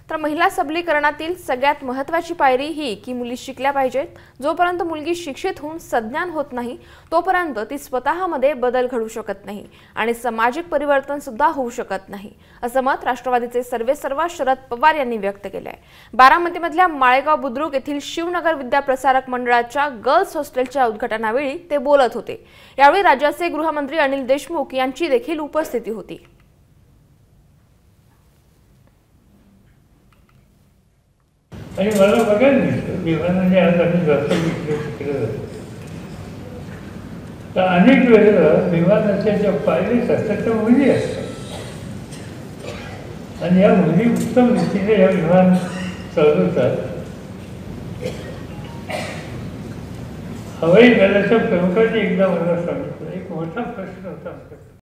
तर महिला सबलीकरणातील सगळ्यात महत्त्वाची पायरी ही की मुली शिकल्या पाहिजेत। जोपर्यंत मुलगी शिक्षित होऊन सज्ञान होत नाही तोपर्यंत ती स्वतःमध्ये बदल घडू शकत नाही आणि सामाजिक परिवर्तन सुद्धा होऊ शकत नाही, असं मत राष्ट्रवादीचे सर्वेसर्वा शरद पवार यांनी व्यक्त केले आहे। बारामतीमधल्या माळेगाव बुद्रुक येथील शिवनगर विद्याप्रसारक मंडळाच्या गर्ल्स हॉस्टेलच्या उद्घाटनावेळी ते बोलत होते। यावेळी राज्याचे गृहमंत्री अनिल देशमुख यांची देखील उपस्थिती होती। आणि मला बघायला दिसतं विमानाने आज आम्ही जास्त तिकडे जातो तर अनेक वेळेला विमानाच्या ज्या पायलट असतात त्या मुली असतात आणि या मुली उत्तम रीतीने या विमान चालवतात। हवाई दलाच्या प्रमुखांनी एकदा मला सांगितलं, एक मोठा प्रश्न होता आमच्याकडे।